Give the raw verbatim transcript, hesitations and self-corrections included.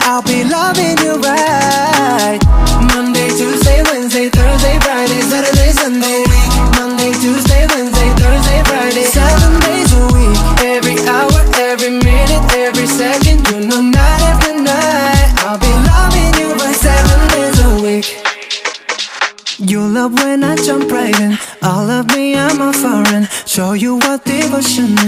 I'll be loving you right. Monday, Tuesday, Wednesday, Thursday, Friday, Saturday, Sunday. Monday, Tuesday, Wednesday, Thursday, Friday, seven days a week. Every hour, every minute, every second. You know, night after night, I'll be loving you right seven days a week. You love when I jump right in. All of me, I'm a foreign. Show you what devotion is.